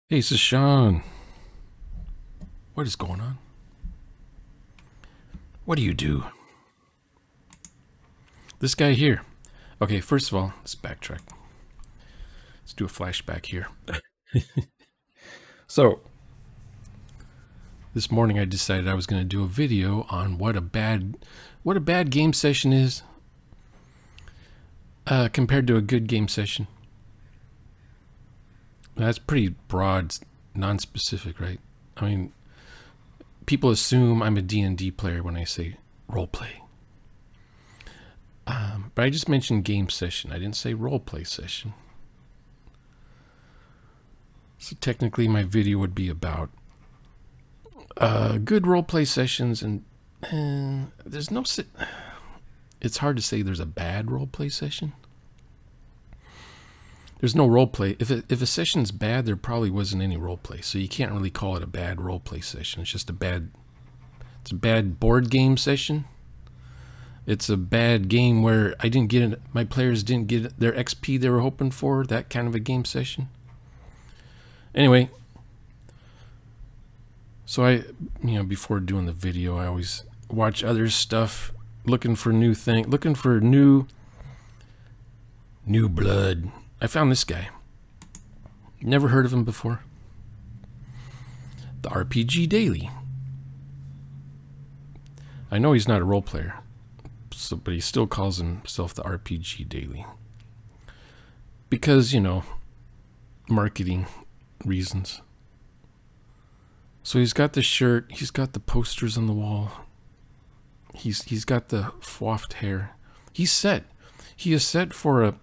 Hey, this is Sean. What is going on? What do you do? This guy here. Okay, first of all, let's backtrack. Let's do a flashback here. So, this morning I decided I was going to do a video on what a bad game session is compared to a good game session. That's pretty broad, non-specific, right? I mean, people assume I'm a D&D player when I say roleplay. But I just mentioned game session. I didn't say roleplay session. So technically my video would be about good roleplay sessions, and there's no... It's hard to say there's a bad roleplay session. There's no roleplay. If a session's bad, there probably wasn't any roleplay. So you can't really call it a bad roleplay session. It's just it's a bad board game session. It's a bad game where my players didn't get their XP they were hoping for. That kind of a game session. Anyway, so before doing the video, I always watch other stuff, looking for new things, looking for new blood. I found this guy. Never heard of him before. The RPG Daily. I know he's not a role player, but he still calls himself the RPG Daily. Because, marketing reasons. So he's got the shirt, he's got the posters on the wall. He's got the coiffed hair. He's set. He is set for a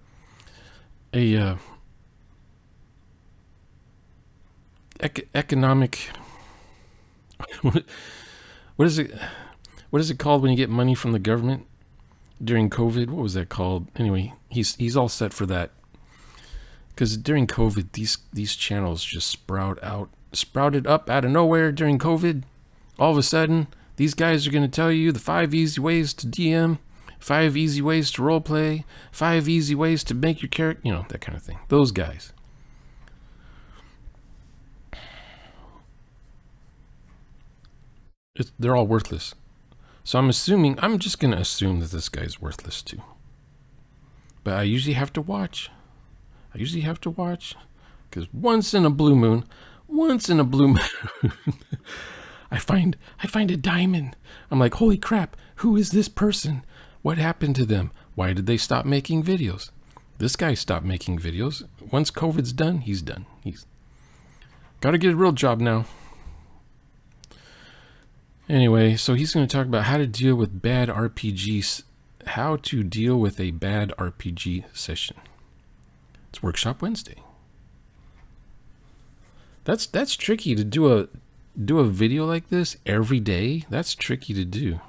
economic what is it called when you get money from the government during COVID? What was that called? Anyway, he's all set for that, because during COVID these channels just sprouted up out of nowhere. During COVID, all of a sudden these guys are going to tell you the 5 easy ways to DM, 5 easy ways to roleplay, 5 easy ways to make your character, that kind of thing. Those guys. They're all worthless. So I'm just going to assume that this guy's worthless too. But I usually have to watch. Because once in a blue moon, I find a diamond. I'm like, holy crap, who is this person? What happened to them? Why did they stop making videos? This guy stopped making videos. Once COVID's done, he's done. He's got to get a real job now. Anyway, so he's going to talk about how to deal with bad RPGs. How to deal with a bad RPG session. It's Workshop Wednesday. That's tricky to do a video like this every day. That's tricky to do.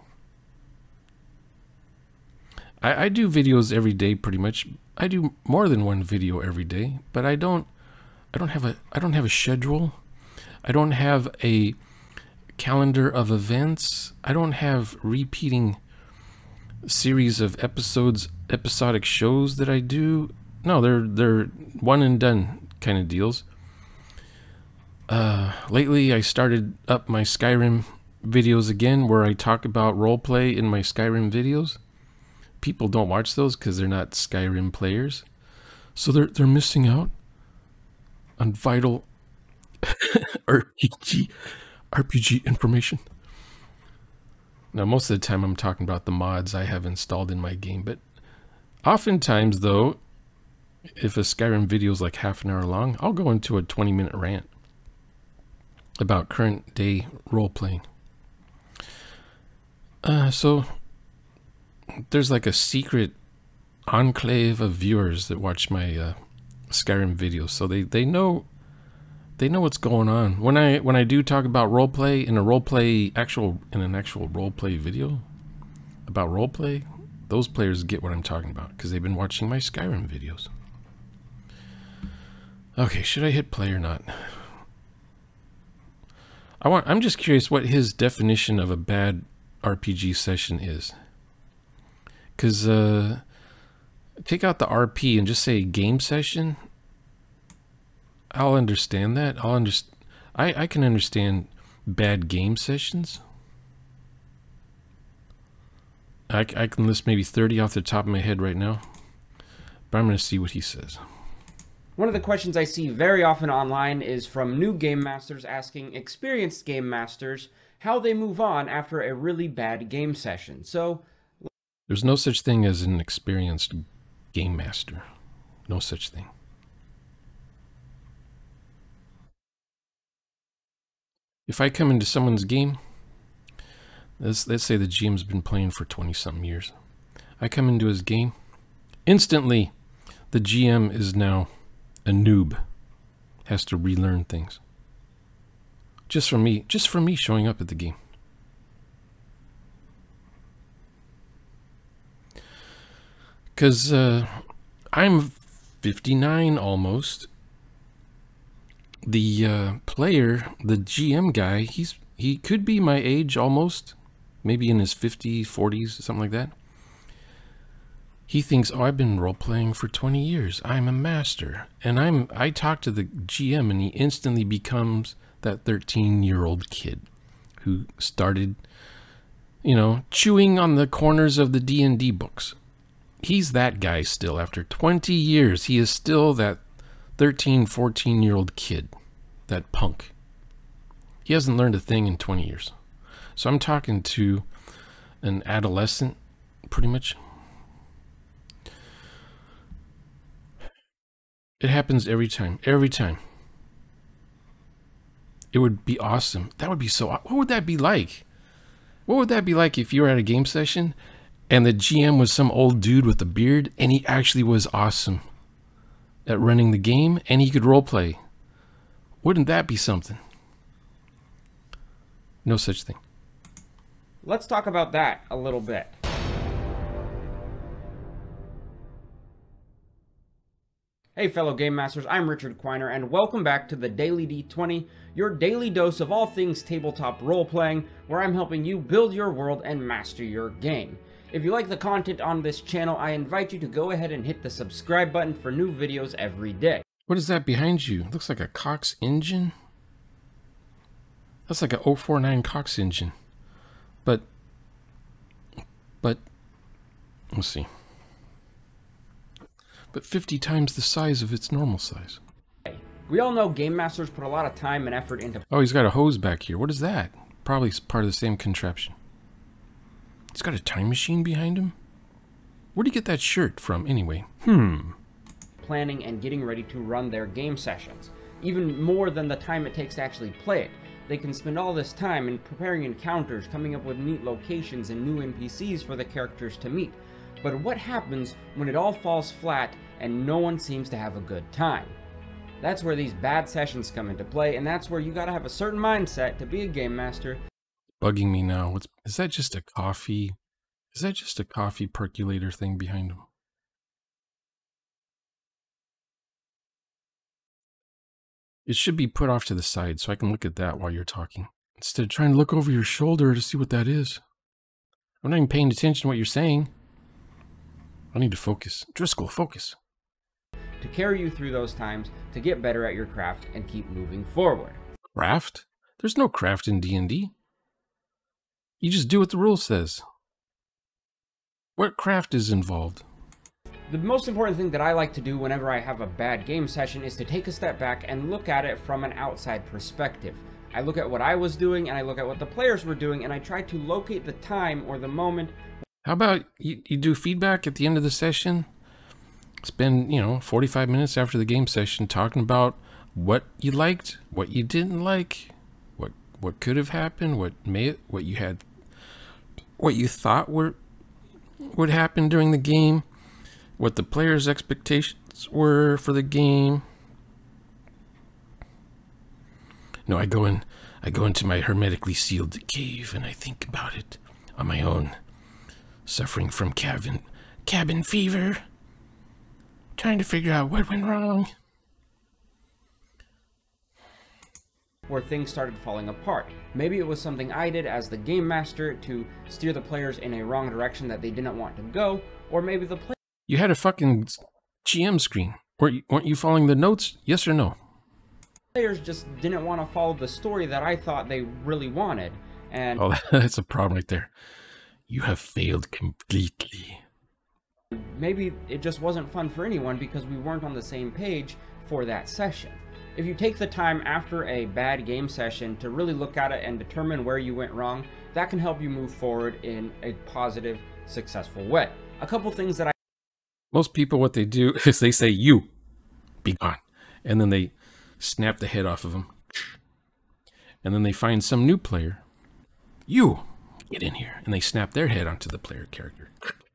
I do videos every day pretty much. I do more than one video every day, but I don't have a schedule. I don't have a calendar of events. I don't have repeating series of episodic shows that I do. No, they're one and done kind of deals. Lately I started up my Skyrim videos again, where I talk about roleplay in my Skyrim videos. People don't watch those because they're not Skyrim players, so they're missing out on vital RPG information. Now, most of the time I'm talking about the mods I have installed in my game, but oftentimes though, if a Skyrim video is like half an hour long, I'll go into a 20-minute rant about current day role-playing. So there's like a secret enclave of viewers that watch my Skyrim videos, so they know what's going on. When I do talk about roleplay in an actual roleplay video about roleplay, those players get what I'm talking about because they've been watching my Skyrim videos. Okay, should I hit play or not? I'm just curious what his definition of a bad RPG session is. Because take out the RP and just say game session. I'll understand that. I can understand bad game sessions. I can list maybe 30 off the top of my head right now, but I'm going to see what he says. One of the questions I see very often online is from new game masters asking experienced game masters how they move on after a really bad game session. So, there's no such thing as an experienced game master. No such thing. If I come into someone's game, let's say the GM's been playing for 20-something years. I come into his game, instantly the GM is now a noob, has to relearn things. Just from me showing up at the game. Because I'm 59 almost. The player, the GM guy, he could be my age almost, maybe in his 50s, 40s, something like that. He thinks, oh, I've been role-playing for 20 years. I'm a master. And I talk to the GM and he instantly becomes that 13-year-old kid who started, you know, chewing on the corners of the D&D books. He's that guy still. After 20 years, he is still that 13, 14-year-old kid, that punk. He hasn't learned a thing in 20 years. So I'm talking to an adolescent, pretty much. It happens every time. Every time. It would be awesome. That would be so... What would that be like? What would that be like if you were at a game session and the GM was some old dude with a beard and he actually was awesome at running the game and he could roleplay? Wouldn't that be something? No such thing. let's talk about that a little bit. Hey fellow Game Masters, I'm Richard Quiner, and welcome back to the Daily D20, your daily dose of all things tabletop role-playing, where I'm helping you build your world and master your game. If you like the content on this channel, I invite you to go ahead and hit the subscribe button for new videos every day. What is that behind you? It looks like a Cox engine. That's like a 049 Cox engine. But, let's see. But 50 times the size of its normal size. We all know Game Masters put a lot of time and effort into... Oh, he's got a hose back here. What is that? Probably part of the same contraption. He's got a time machine behind him? Where'd he get that shirt from, anyway? Planning and getting ready to run their game sessions. Even more than the time it takes to actually play it. They can spend all this time in preparing encounters, coming up with neat locations and new NPCs for the characters to meet. But what happens when it all falls flat and no one seems to have a good time? That's where these bad sessions come into play, and that's where you gotta have a certain mindset to be a game master. Bugging me now. Is that just a coffee? Is that just a coffee percolator thing behind him? It should be put off to the side so I can look at that while you're talking, instead of trying to look over your shoulder to see what that is. I'm not even paying attention to what you're saying. I need to focus. Driscoll, focus. To carry you through those times, to get better at your craft, and keep moving forward. Craft? There's no craft in D&D. You just do what the rule says. What craft is involved? The most important thing that I like to do whenever I have a bad game session is to take a step back and look at it from an outside perspective. I look at what I was doing, and I look at what the players were doing, and I try to locate the time or the moment. How about you do feedback at the end of the session? Spend, 45 minutes after the game session talking about what you liked, what you didn't like, what could have happened, what you thought would happen during the game, what the players' expectations were for the game. No, I go into my hermetically sealed cave and I think about it on my own. Suffering from cabin fever. Trying to figure out what went wrong. Where things started falling apart. Maybe it was something I did as the game master to steer the players in a wrong direction that they didn't want to go, or maybe the You had a fucking GM screen. Weren't you following the notes? Yes or no? Players just didn't want to follow the story that I thought they really wanted. And Oh, that's a problem right there. You have failed completely. maybe it just wasn't fun for anyone because we weren't on the same page for that session. If you take the time after a bad game session to really look at it and determine where you went wrong, that can help you move forward in a positive, successful way. A couple things that Most people, what they do is they say, "You, be gone." And then they snap the head off of them. And then they find some new player. "You, get in here." And they snap their head onto the player character.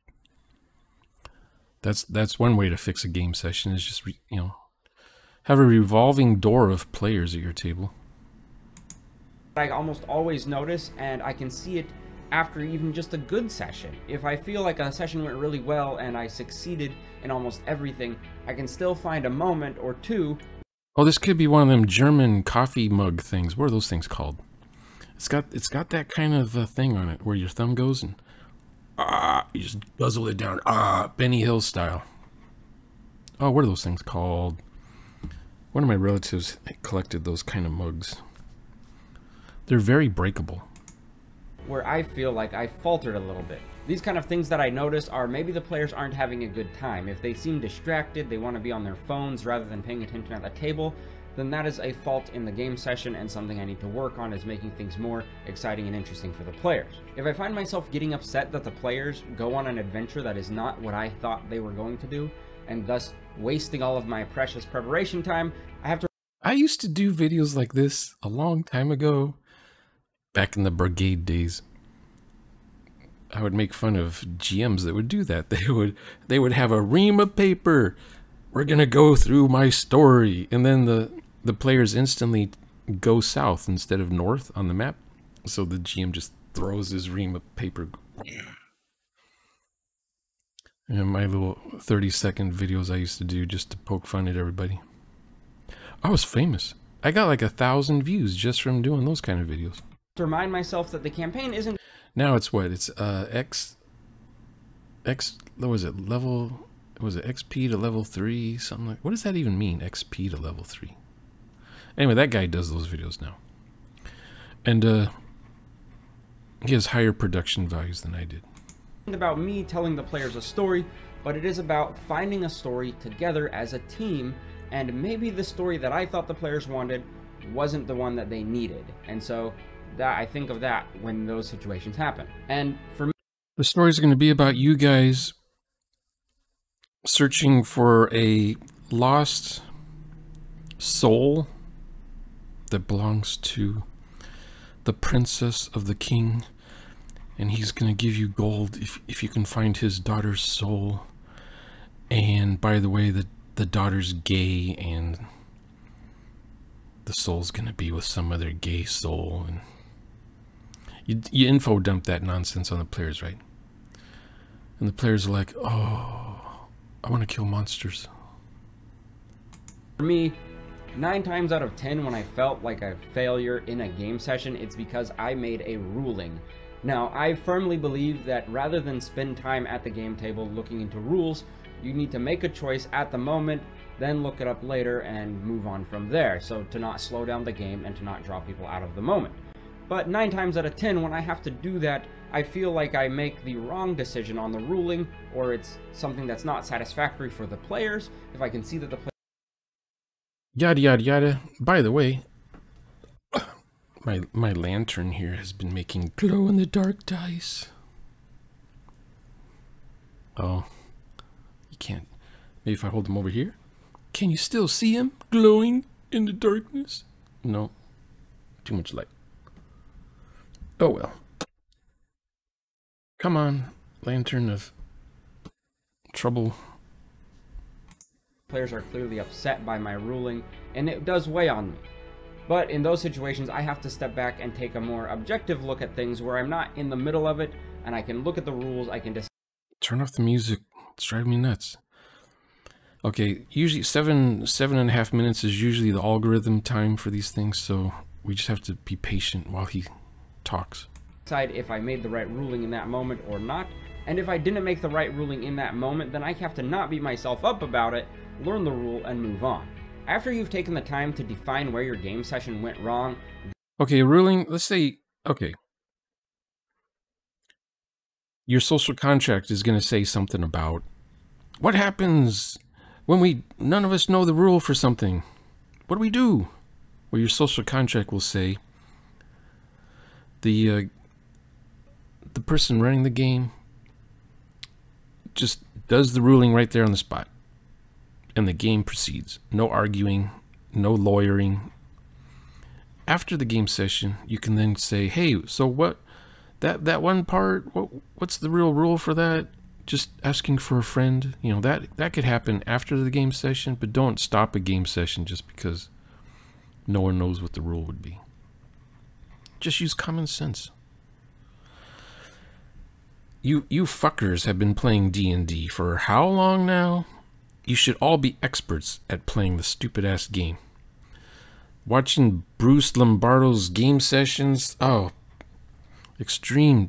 That's one way to fix a game session, is just, have a revolving door of players at your table. I almost always notice, and I can see it after even just a good session. If I feel like a session went really well and I succeeded in almost everything, I can still find a moment or two. Oh, this could be one of them German coffee mug things. What are those things called? It's got that kind of thing on it where your thumb goes and you just guzzle it down. Benny Hill style. Oh, what are those things called? One of my relatives collected those kind of mugs. They're very breakable. Where I feel like I faltered a little bit. These kind of things that I notice are maybe the players aren't having a good time. If they seem distracted, they want to be on their phones rather than paying attention at the table, then that is a fault in the game session, and something I need to work on is making things more exciting and interesting for the players. If I find myself getting upset that the players go on an adventure that is not what I thought they were going to do, and thus wasting all of my precious preparation time, I used to do videos like this a long time ago, back in the brigade days. I would make fun of GMs that would do that. They would have a ream of paper. "We're gonna go through my story," and then the players instantly go south instead of north on the map. So the GM just throws his ream of paper. And my little 30-second videos I used to do just to poke fun at everybody. I was famous. I got like 1,000 views just from doing those kind of videos. to remind myself that the campaign isn't... Now it's what? It's what was it? Level... Was it XP to level 3? Something like... What does that even mean? XP to level 3. Anyway, that guy does those videos now. And he has higher production values than I did. about me telling the players a story, but it is about finding a story together as a team, and maybe the story that I thought the players wanted wasn't the one that they needed. And so that I think of that when those situations happen. And for me, the story is going to be about you guys searching for a lost soul that belongs to the princess of the king, and he's going to give you gold if you can find his daughter's soul. And by the way, the daughter's gay, and the soul's going to be with some other gay soul, and you info dump that nonsense on the players, right? And the players are like, "Oh, I want to kill monsters." for me, 9 times out of 10 when I felt like a failure in a game session, it's because I made a ruling. Now, I firmly believe that rather than spend time at the game table looking into rules, you need to make a choice at the moment, then look it up later and move on from there, so to not slow down the game and to not draw people out of the moment. But 9 times out of 10, when I have to do that, I feel like I make the wrong decision on the ruling, or it's something that's not satisfactory for the players. If I can see that the Yada yada yada. By the way, my lantern here has been making glow in the dark dice. Oh, you can't. Maybe if I hold him over here, can you still see him glowing in the darkness? No, too much light. Oh well. Come on, lantern of trouble. players are clearly upset by my ruling, and it does weigh on me. But in those situations, I have to step back and take a more objective look at things where I'm not in the middle of it, and I can look at the rules, I can decide. Turn off the music. It's driving me nuts. Okay, usually 7.5 minutes is usually the algorithm time for these things, so we just have to be patient while he talks. Decide if I made the right ruling in that moment or not, and if I didn't make the right ruling in that moment, then I have to not beat myself up about it, learn the rule, and move on. After you've taken the time to define where your game session went wrong... Okay, ruling, let's say, okay. Your social contract is going to say something about what happens when none of us know the rule for something. What do we do? Well, your social contract will say the person running the game just does the ruling right there on the spot, and the game proceeds. No arguing, no lawyering. After the game session, you can then say, hey, so what, that one part, what's the real rule for that? Just asking for a friend, you know, that could happen after the game session, but don't stop a game session just because no one knows what the rule would be. Just use common sense. You fuckers have been playing D&D for how long now? You should all be experts at playing the stupid-ass game. Watching Bruce Lombardo's game sessions, oh, extreme.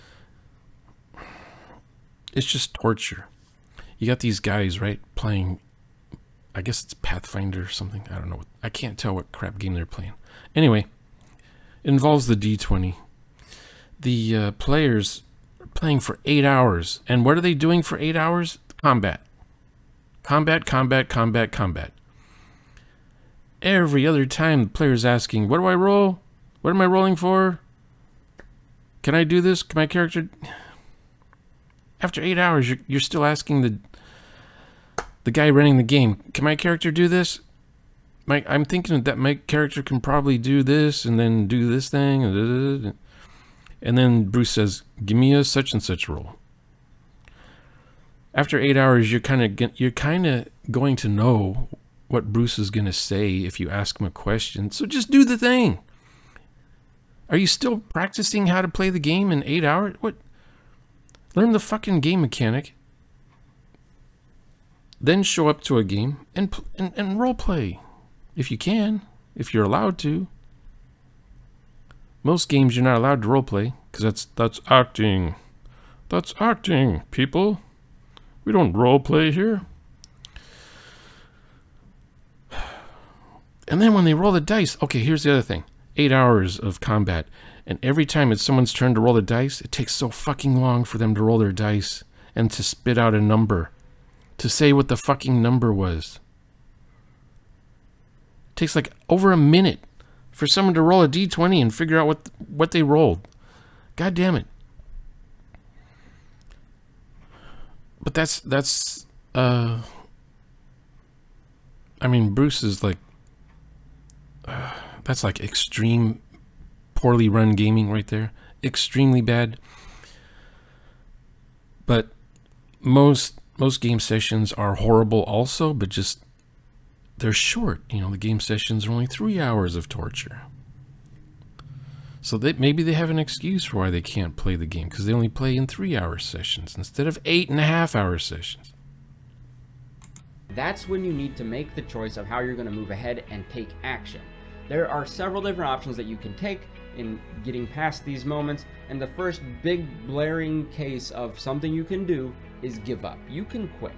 It's just torture. You got these guys, right, playing, I guess it's Pathfinder or something. I don't know. I can't tell what crap game they're playing. Anyway, it involves the D20. The players are playing for 8 hours. And what are they doing for 8 hours? Combat. Combat, combat, combat, combat. Every other time, the player's asking, what do I roll? What am I rolling for? Can I do this? Can my character... After 8 hours, you're still asking the guy running the game, can my character do this? I'm thinking that my character can probably do this and then do this thing. And then Bruce says, give me a such and such roll. After 8 hours, you're kind of going to know what Bruce is going to say if you ask him a question. So just do the thing. Are you still practicing how to play the game in 8 hours? What? Learn the fucking game mechanic. Then show up to a game and role play. If you can. If you're allowed to. Most games you're not allowed to role play. Because that's acting. That's acting, people. We don't role play here. And then when they roll the dice. Okay, here's the other thing. 8 hours of combat. And every time it's someone's turn to roll the dice, it takes so fucking long for them to roll their dice and to spit out a number. To say what the fucking number was. It takes like over a minute for someone to roll a d20 and figure out what they rolled. God damn it. But that's I mean, Bruce is like that's like extreme poorly run gaming right there. Extremely bad. But most game sessions are horrible also, but just they're short. You know, the game sessions are only 3 hours of torture. So maybe they have an excuse for why they can't play the game, because they only play in 3-hour sessions instead of 8.5-hour sessions. That's when you need to make the choice of how you're going to move ahead and take action. There are several different options that you can take in getting past these moments, and the first big blaring case of something you can do is give up. You can quit.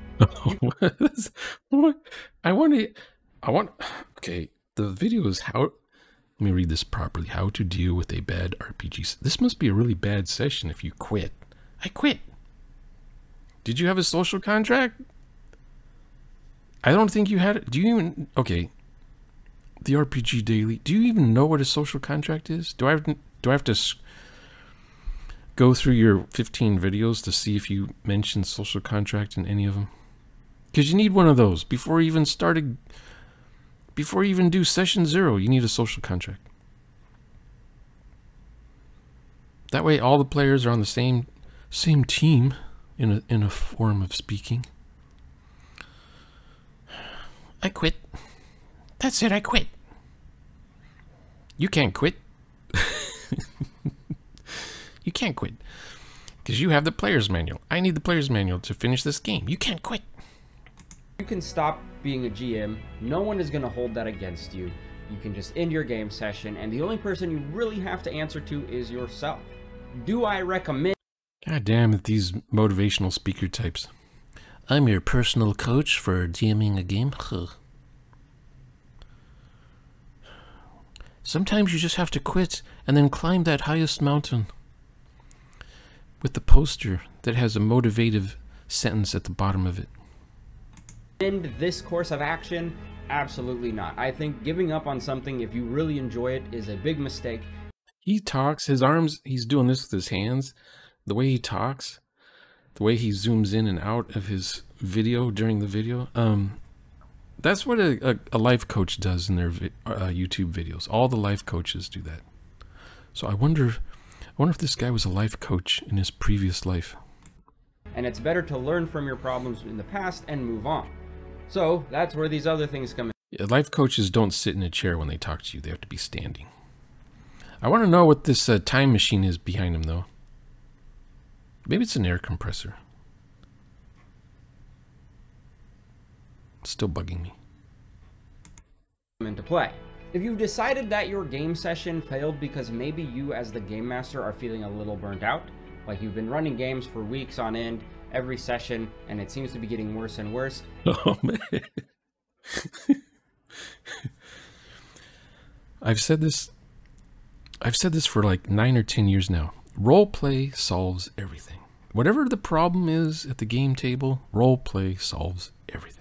Okay, the video is how, let me read this properly. How to deal with a bad RPG. This must be a really bad session if you quit. I quit. Did you have a social contract? I don't think you had it. Do you even, okay, the RPG Daily, do you even know what a social contract is? Do I have to go through your 15 videos to see if you mentioned social contract in any of them? Because you need one of those before you even do session 0. You need a social contract. That way all the players are on the same team in a form of speaking. I quit. That's it, I quit. You can't quit. You can't quit. Because you have the player's manual. I need the player's manual to finish this game. You can't quit. You can stop being a GM. No one is going to hold that against you. You can just end your game session, and the only person you really have to answer to is yourself. Do I recommend... God damn it, these motivational speaker types. I'm your personal coach for DMing a game. Sometimes you just have to quit and then climb that highest mountain. With the poster that has a motivative sentence at the bottom of it. End this course of action? Absolutely not. I think giving up on something if you really enjoy it is a big mistake. He talks, his arms, he's doing this with his hands. The way he talks, the way he zooms in and out of his video during the video. That's what a life coach does in their YouTube videos. All the life coaches do that. So I wonder if this guy was a life coach in his previous life. And it's better to learn from your problems in the past and move on. So that's where these other things come in. Yeah, life coaches don't sit in a chair when they talk to you. They have to be standing. I want to know what this time machine is behind him, though. Maybe it's an air compressor. It's still bugging me. Into play. If you've decided that your game session failed because maybe you as the game master are feeling a little burnt out, like you've been running games for weeks on end, every session, and it seems to be getting worse and worse. Oh, man. I've said this for like 9 or 10 years now. Role play solves everything. Whatever the problem is at the game table, role play solves everything.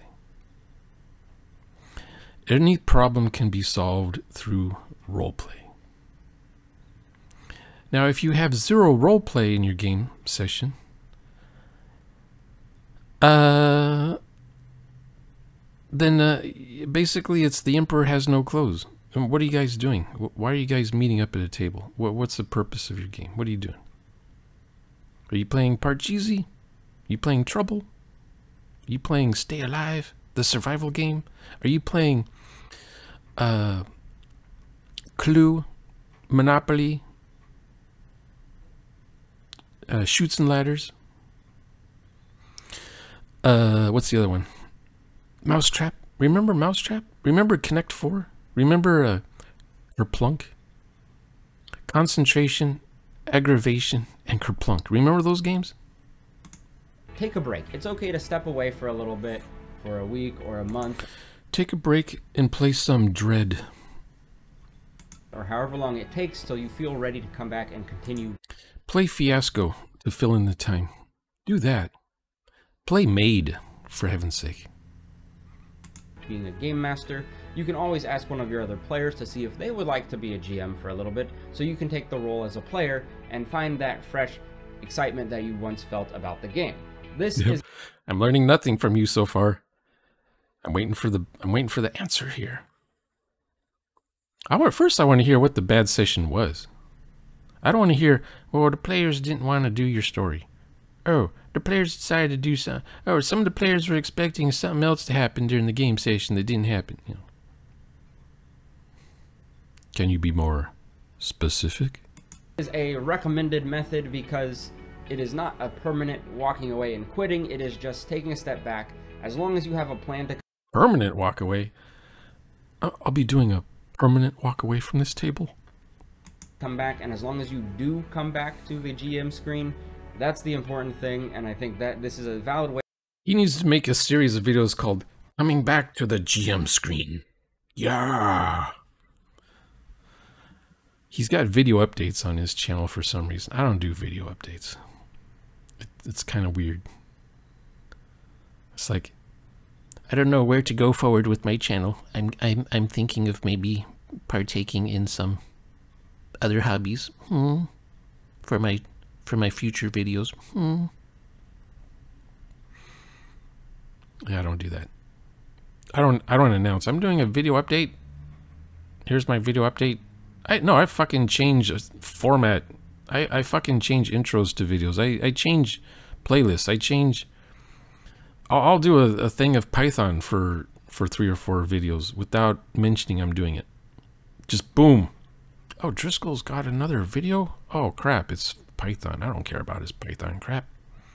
Any problem can be solved through role play. Now, if you have 0 role play in your game session, then basically it's the emperor has no clothes. And what are you guys doing? Why are you guys meeting up at a table? What's the purpose of your game? What are you doing? Are you playing Parcheesi? Are you playing Trouble? Are you playing Stay Alive, the survival game? Are you playing Clue, Monopoly, Shoots and Ladders? What's the other one? Mousetrap. Remember Mousetrap? Remember Connect 4? Remember Kerplunk? Concentration, Aggravation, and Kerplunk. Remember those games? Take a break. It's okay to step away for a little bit, for a week or a month. Take a break and play some Dread. Or however long it takes till you feel ready to come back and continue. Play Fiasco to fill in the time. Do that. Play Maid, for heaven's sake. Being a game master, you can always ask one of your other players to see if they would like to be a GM for a little bit, so you can take the role as a player and find that fresh excitement that you once felt about the game. This is... I'm learning nothing from you so far. I'm waiting for the answer here. First I want to hear what the bad session was. I don't want to hear, well, the players didn't want to do your story. Oh, the players decided to do something. Oh, some of the players were expecting something else to happen during the game session that didn't happen. You know. Can you be more specific? Is a recommended method because it is not a permanent walking away and quitting. It is just taking a step back. As long as you have a plan to... Permanent walk away? I'll be doing a permanent walk away from this table. Come back, and as long as you do come back to the GM screen, that's the important thing, and I think that this is a valid way. He needs to make a series of videos called Coming Back to the GM Screen. Yeah. He's got video updates on his channel for some reason. I don't do video updates. It's kind of weird. It's like, I don't know where to go forward with my channel. I'm thinking of maybe partaking in some other hobbies for my future videos. Yeah, I don't do that. I don't announce. I'm doing a video update. Here's my video update. I fucking change format. I fucking change intros to videos. I change playlists. I'll do a thing of Python for 3 or 4 videos without mentioning I'm doing it. Just boom. Oh, Driscoll's got another video? Oh, crap. It's Python. I don't care about his Python crap.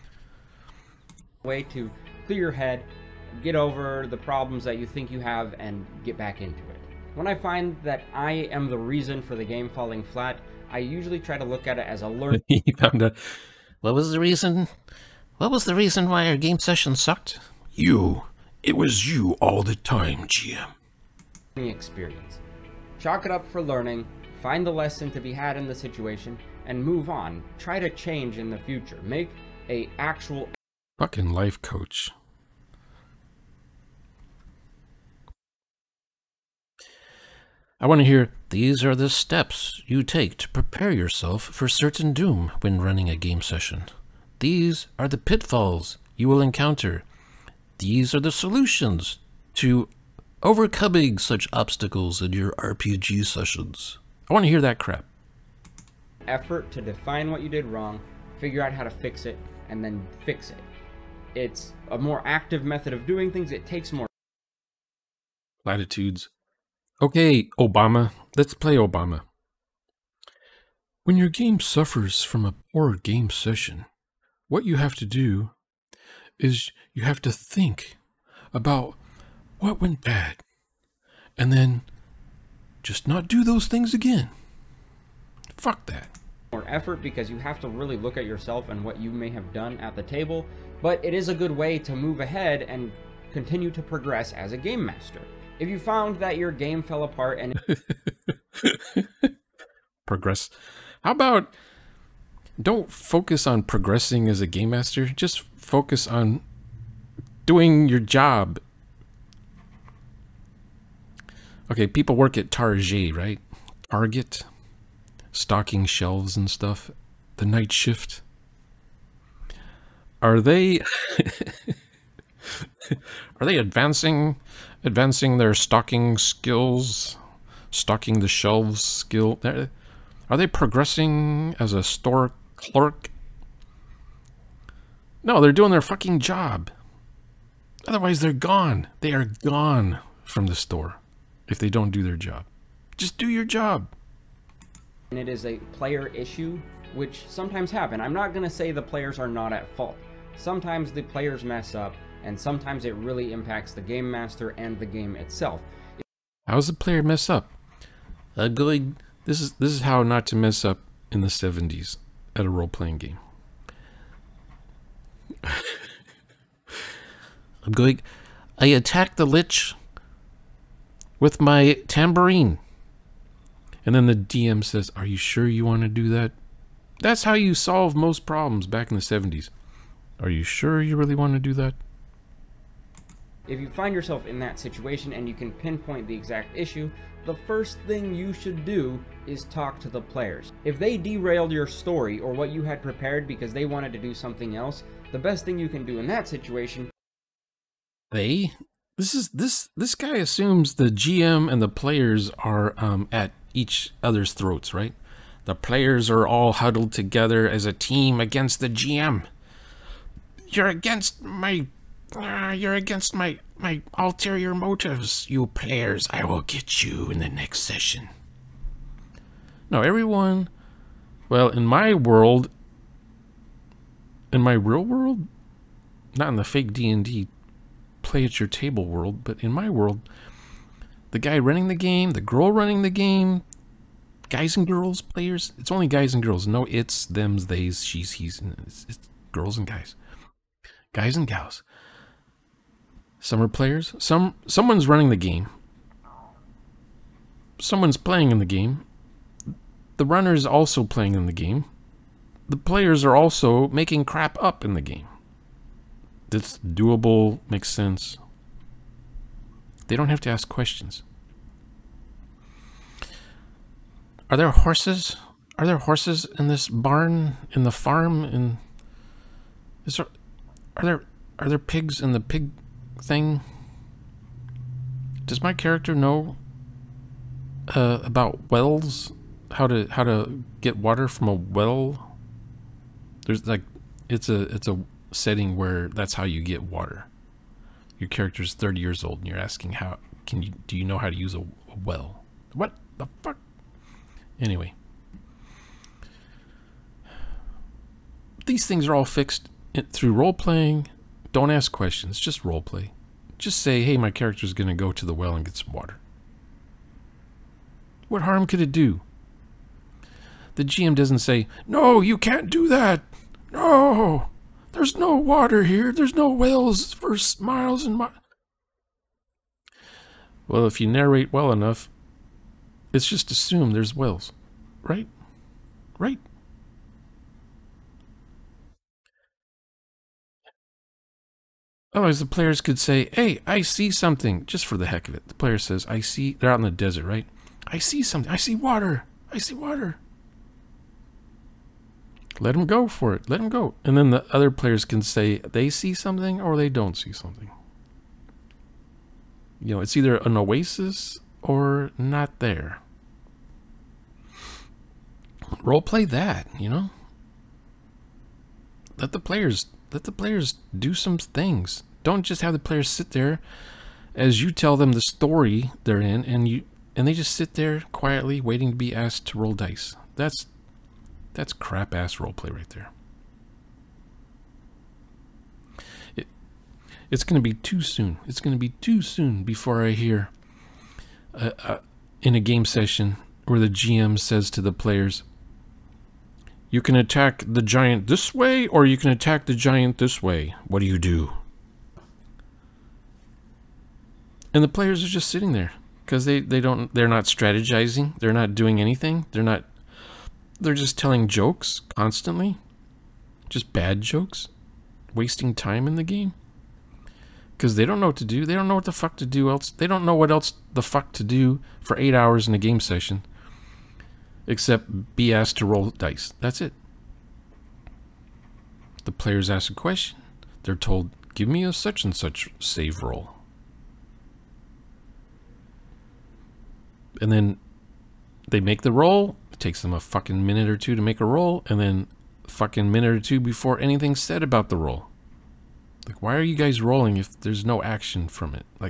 Way to clear your head, get over the problems that you think you have, and get back into it. When I find that I am the reason for the game falling flat, I usually try to look at it as a learning. He found out. What was the reason? What was the reason why our game session sucked? You. It was you all the time, GM. Experience. Chalk it up for learning, find the lesson to be had in the situation, and move on. Try to change in the future. Make a actual fucking life coach. I want to hear, these are the steps you take to prepare yourself for certain doom when running a game session. These are the pitfalls you will encounter. These are the solutions to overcoming such obstacles in your RPG sessions. I want to hear that crap. effort to define what you did wrong, figure out how to fix it, and then fix it. It's a more active method of doing things. It takes more Latitudes. Okay, Obama. Let's play Obama. When your game suffers from a poor game session, what you have to do is you have to think about what went bad and then just not do those things again. Fuck that. more effort because you have to really look at yourself and what you may have done at the table, but it is a good way to move ahead and continue to progress as a game master. If you found that your game fell apart and Progress. How about don't focus on progressing as a game master, just focus on doing your job. Okay, people work at Target, right? Target, stocking shelves and stuff, the night shift. Are they are they advancing their stocking skills, stocking the shelves skill? Are they progressing as a store clerk? No, they're doing their fucking job. Otherwise, they're gone. They are gone from the store if they don't do their job. Just do your job. it is a player issue, which sometimes happen. I'm not going to say the players are not at fault. Sometimes the players mess up, and sometimes it really impacts the game master and the game itself. How does the player mess up? This is how not to mess up in the 70s at a role-playing game. I attack the lich with my tambourine. And then the DM says, are you sure you want to do that? That's how you solve most problems back in the 70s. Are you sure you really want to do that? If you find yourself in that situation and you can pinpoint the exact issue, the first thing you should do is talk to the players. If they derailed your story or what you had prepared because they wanted to do something else, the best thing you can do in that situation... This guy assumes the GM and the players are at each other's throats, right? The players are all huddled together as a team against the GM. You're against my ulterior motives, you players. I will get you in the next session. No, everyone, well, in my world, in my real world, not in the fake D&D play at your table world, but in my world, the guy running the game, the girl running the game, guys and girls, players, it's only guys and girls. No it's, thems, theys, she's, he's, it's girls and guys. Guys and gals. Some are players. Someone's running the game. Someone's playing in the game. The runner's also playing in the game. The players are also making crap up in the game. That's doable, makes sense. They don't have to ask questions. Are there horses? Are there horses in this barn, in the farm? Are there pigs in the pig thing? Does my character know about wells? How to get water from a well? There's like it's a setting where that's how you get water. Your character's 30 years old and you're asking do you know how to use a well? What the fuck? Anyway, these things are all fixed through role playing. Don't ask questions, just role play. Just say, hey, my character's gonna go to the well and get some water. What harm could it do? The GM doesn't say, no, you can't do that. No, there's no water here. There's no wells for miles and miles. Well, if you narrate well enough, It's just assumed there's whales, right? Right? Otherwise, the players could say, hey, I see something, just for the heck of it. The player says, I see, they're out in the desert, right? I see something. I see water. I see water. Let them go for it. Let them go. And then the other players can say they see something or they don't see something. You know, it's either an oasis or not there. Role play that, you know? Let the players do some things. Don't just have the players sit there as you tell them the story they're in, and they just sit there quietly waiting to be asked to roll dice. That's crap ass role play right there. It's going to be too soon. It's going to be too soon before I hear in a game session where the GM says to the players, you can attack the giant this way, or you can attack the giant this way. What do you do? And the players are just sitting there because they're not strategizing. They're not doing anything. They're just telling jokes constantly. Just bad jokes. Wasting time in the game. Because they don't know what to do. They don't know what the fuck to do else. They don't know what else the fuck to do for 8 hours in a game session. Except be asked to roll dice. That's it. The players ask a question. They're told, give me a such and such save roll. And then they make the roll. It takes them a fucking minute or two to make a roll. And then a fucking minute or two before anything's said about the roll. Like, why are you guys rolling if there's no action from it? Like,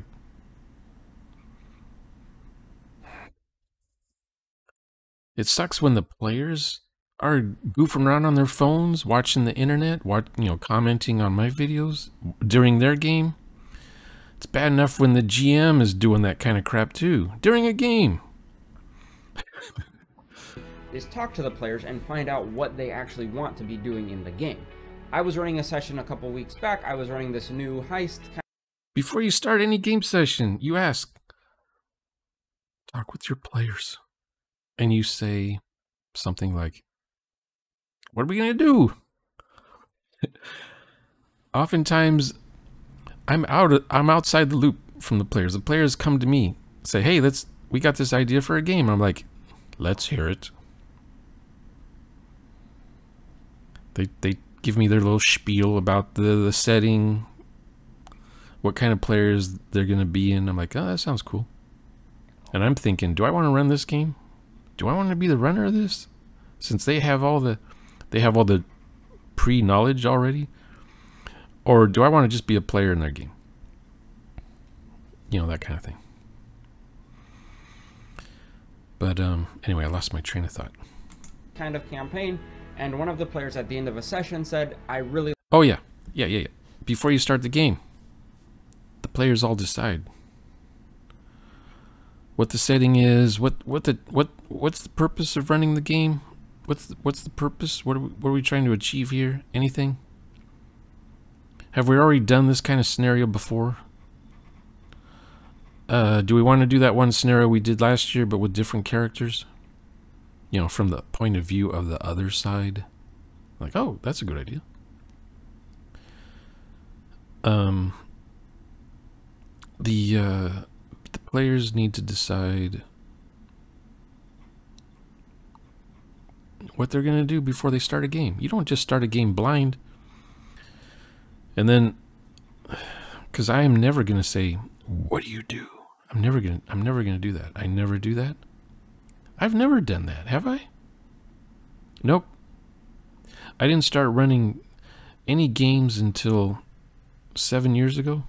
it sucks when the players are goofing around on their phones, watching the internet, commenting on my videos during their game. It's bad enough when the GM is doing that kind of crap too, during a game. Is talk to the players and find out what they actually want to be doing in the game. I was running a session a couple weeks back. I was running this new heist. Before you start any game session, you ask, talk with your players. And you say something like, what are we going to do? Oftentimes, I'm outside the loop from the players. The players come to me, say, hey, we got this idea for a game. I'm like, let's hear it. They give me their little spiel about the setting, what kind of players they're going to be in. I'm like, oh, that sounds cool. And I'm thinking, do I want to run this game? Do I want to be the runner of this? Since they have all the pre-knowledge already? Or do I want to just be a player in their game? You know, that kind of thing. But anyway, I lost my train of thought. Kind of campaign, and one of the players at the end of a session said, I really... Oh yeah. Before you start the game, the players all decide what the setting is, what's the purpose of running the game? What's the purpose? What are we trying to achieve here? Anything? Have we already done this kind of scenario before? Do we want to do that one scenario we did last year, but with different characters? You know, from the point of view of the other side. Like, oh, that's a good idea. The players need to decide what they're going to do before they start a game. You don't just start a game blind. And then, because I am never going to say, what do you do? I'm never going to do that. I never do that. I've never done that, have I? Nope. I didn't start running any games until 7 years ago.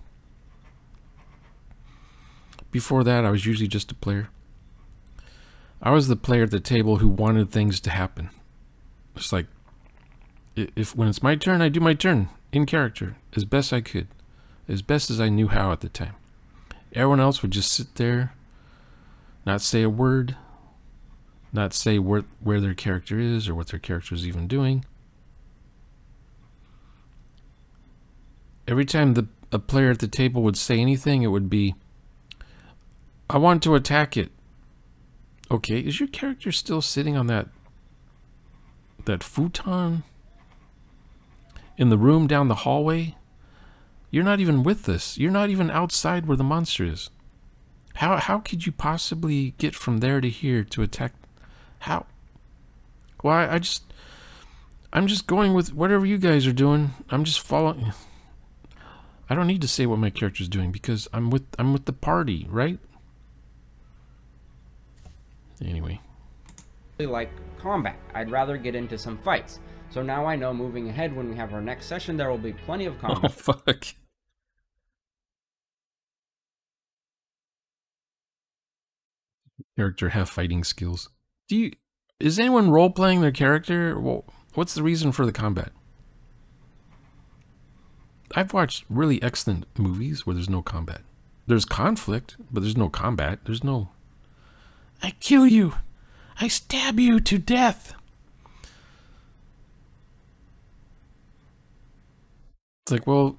Before that, I was usually just a player. I was the player at the table who wanted things to happen. It's like, when it's my turn, I do my turn in character as best I could, as best as I knew how at the time. Everyone else would just sit there, not say a word, not say where their character is or what their character is even doing. Every time a player at the table would say anything, it would be, I want to attack it. Okay, is your character still sitting on that futon in the room down the hallway? You're not even with us. You're not even outside where the monster is. How could you possibly get from there to here to attack? How? Well, I'm just going with whatever you guys are doing. I'm just following. I don't need to say what my character's doing because I'm with the party, right? Anyway. Like combat. I'd rather get into some fights. So now I know moving ahead when we have our next session there will be plenty of combat. Oh fuck. Character have fighting skills. Is anyone role playing their character? Well, what's the reason for the combat? I've watched really excellent movies where there's no combat. There's conflict, but there's no combat. There's no I kill you. I stab you to death. It's like, well,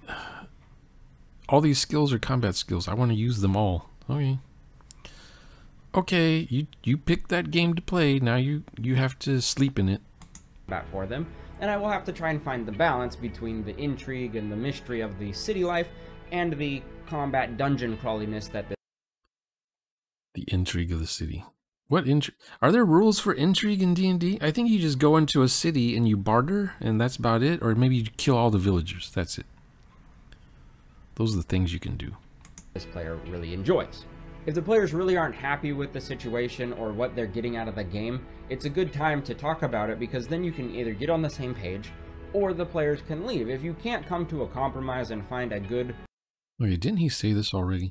all these skills are combat skills. I want to use them all. Okay. Okay, you picked that game to play. Now you have to sleep in it. For them, and I will have to try and find the balance between the intrigue and the mystery of the city life and the combat dungeon crawliness that the intrigue of the city. What intrigue? Are there rules for intrigue in D&D? I think you just go into a city and you barter, and that's about it. Or maybe you kill all the villagers. That's it. Those are the things you can do. This player really enjoys. If the players really aren't happy with the situation or what they're getting out of the game, it's a good time to talk about it because then you can either get on the same page or the players can leave. If you can't come to a compromise and find a good... Okay, didn't he say this already?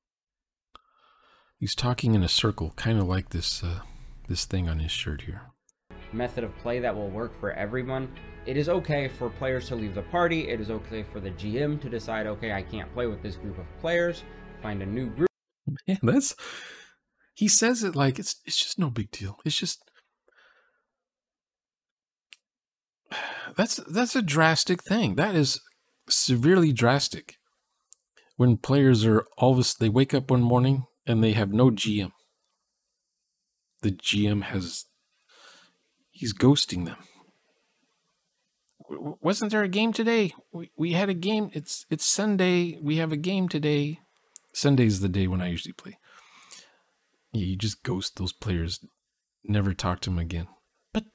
He's talking in a circle, kind of like this this thing on his shirt here. Method of play that will work for everyone. It is okay for players to leave the party. It is okay for the GM to decide, okay, I can't play with this group of players. Find a new group. Man, he says it like it's just no big deal. It's just that's a drastic thing. That is severely drastic. When players are they wake up one morning and they have no GM. The GM he's ghosting them. Wasn't there a game today? We had a game. It's Sunday. We have a game today. Sunday's the day when I usually play. Yeah, you just ghost those players. Never talk to them again. But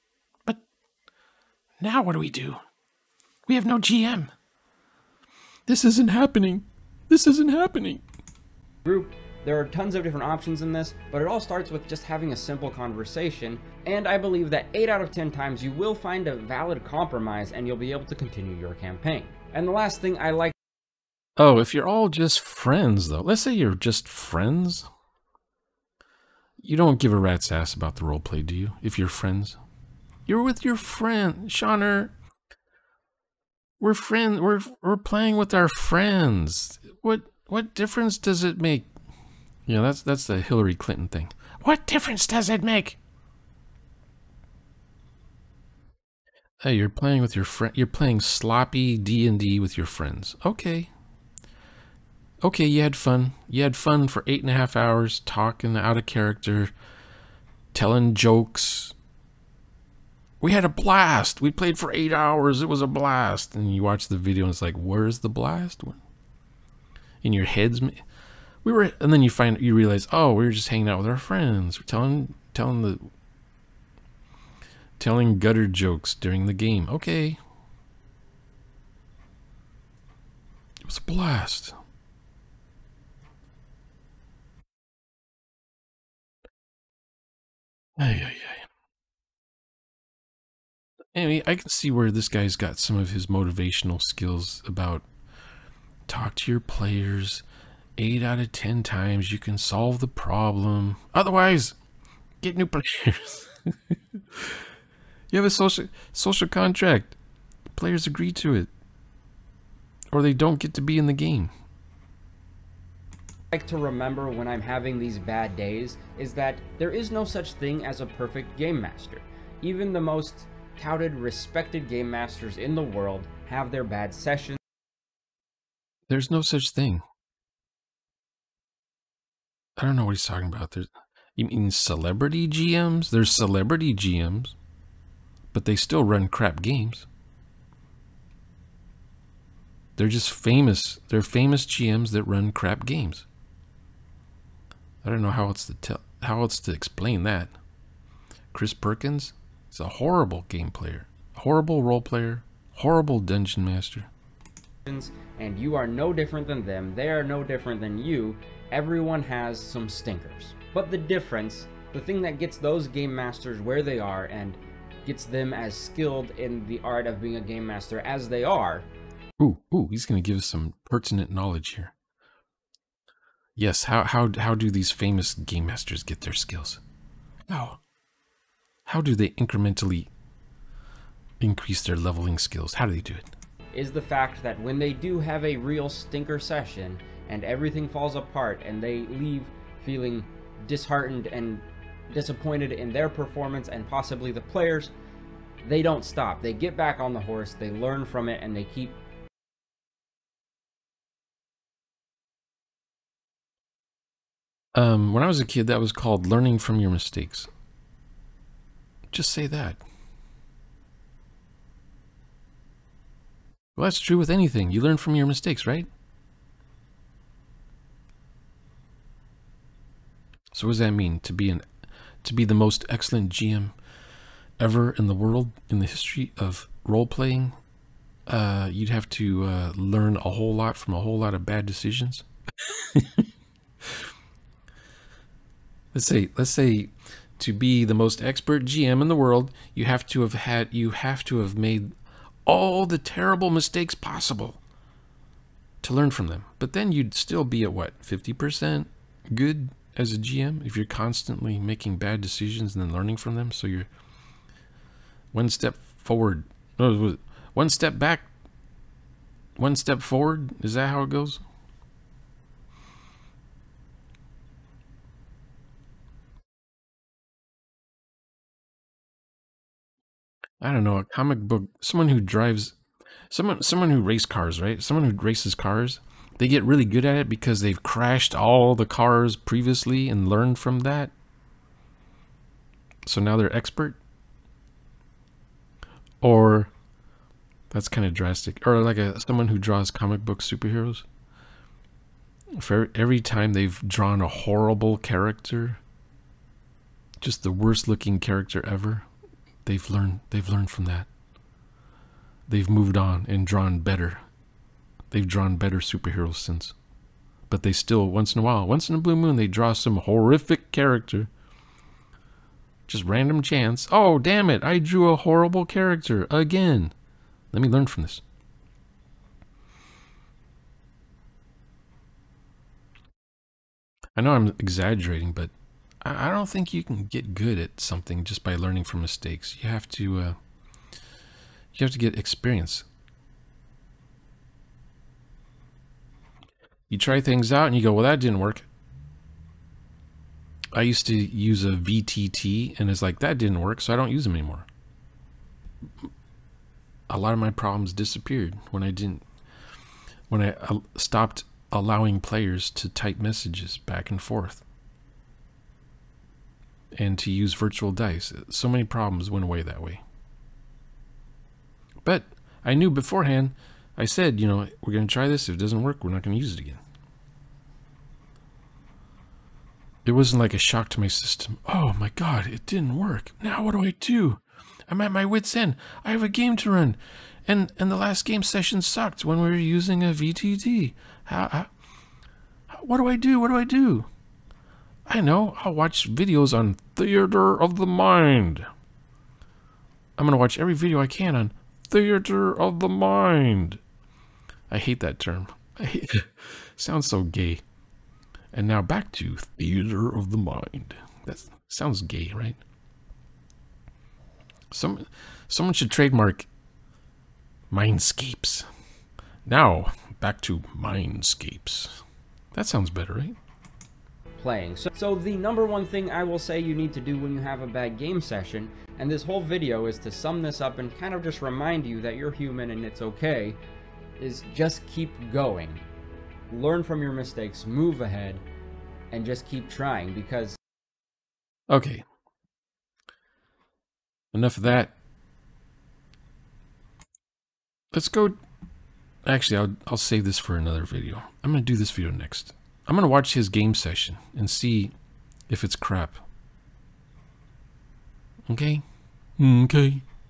now what do? We have no GM. This isn't happening. This isn't happening. Group. There are tons of different options in this, but it all starts with just having a simple conversation, and I believe that 8 out of 10 times you will find a valid compromise and you'll be able to continue your campaign. And the last thing I like... Oh, if you're all just friends, though. Let's say you're just friends. You don't give a rat's ass about the roleplay, do you? If you're friends. You're with your friend. Shauner. We're friends. We're playing with our friends. What difference does it make? You know, that's the Hillary Clinton thing. What difference does it make? Hey, you're playing with your friend. You're playing sloppy D&D with your friends. Okay. Okay, you had fun. You had fun for 8.5 hours, talking out of character, telling jokes. We had a blast. We played for 8 hours. It was a blast. And you watch the video and it's like, where's the blast? In your heads, and then you realize, oh, we were just hanging out with our friends. We're telling gutter jokes during the game. Okay. It was a blast. Anyway, I can see where this guy's got some of his motivational skills about talk to your players. 8 out of 10 times you can solve the problem. Otherwise, get new players. You have a social contract. Players agree to it. Or they don't get to be in the game. Like to remember when I'm having these bad days is that there is no such thing as a perfect game master. Even the most touted, respected game masters in the world have their bad sessions. There's no such thing. I don't know what he's talking about. You mean celebrity GMs? There's celebrity GMs, but they still run crap games. They're just famous. They're famous GMs that run crap games. I don't know how else to explain that. Chris Perkins is a horrible game player, horrible role player, horrible dungeon master. And you are no different than them. They are no different than you. Everyone has some stinkers. But the difference, the thing that gets those game masters where they are and gets them as skilled in the art of being a game master as they are. Ooh, he's going to give us some pertinent knowledge here. Yes, how do these famous game masters get their skills? How do they incrementally increase their leveling skills? How do they do it? Is the fact that when they do have a real stinker session and everything falls apart and they leave feeling disheartened and disappointed in their performance and possibly the players, they don't stop. They get back on the horse, they learn from it, and they keep. When I was a kid, that was called learning from your mistakes. Just say that. Well, that's true with anything. You learn from your mistakes, right? So what does that mean? To be the most excellent GM ever in the world, in the history of role-playing, you'd have to learn a whole lot from a whole lot of bad decisions. Let's say to be the most expert GM in the world, you have to have made all the terrible mistakes possible to learn from them. But then you'd still be at what, 50% good as a GM if you're constantly making bad decisions and then learning from them. So you're one step forward, no, one step back, one step forward. Is that how it goes? I don't know, a comic book, someone who race cars, right? Someone who races cars, they get really good at it because they've crashed all the cars previously and learned from that. So now they're expert. Or that's kind of drastic. Or like someone who draws comic book superheroes. For every time they've drawn a horrible character, just the worst looking character ever, they've learned from that. They've moved on and drawn better. They've drawn better superheroes since. But they still, once in a while, once in a blue moon, they draw some horrific character. Just random chance. Oh, damn it, I drew a horrible character again. Let me learn from this. I know I'm exaggerating, but I don't think you can get good at something just by learning from mistakes. You have to get experience. You try things out and you go, well, that didn't work. I used to use a VTT and it's like, that didn't work, so I don't use them anymore. A lot of my problems disappeared when I stopped allowing players to type messages back and forth and to use virtual dice. So many problems went away that way. But I knew beforehand, I said, you know, we're going to try this. If it doesn't work, we're not going to use it again. It wasn't like a shock to my system. Oh my God, it didn't work. Now what do I do? I'm at my wit's end. I have a game to run. And the last game session sucked when we were using a VTT. What do I do? What do I do? I know, I'll watch videos on Theater of the Mind. I'm going to watch every video I can on Theater of the Mind. I hate that term. Sounds so gay. And now back to Theater of the Mind. That sounds gay, right? Someone should trademark Mindscapes. Now, back to Mindscapes. That sounds better, right? Playing. So the number one thing I will say you need to do when you have a bad game session, and this whole video is to sum this up and kind of just remind you that you're human and it's okay, is just keep going. Learn from your mistakes, move ahead, and just keep trying, because Okay. Enough of that. Let's go. Actually, I'll save this for another video. I'm going to do this video next. I'm going to watch his game session and see if it's crap. Okay? Okay.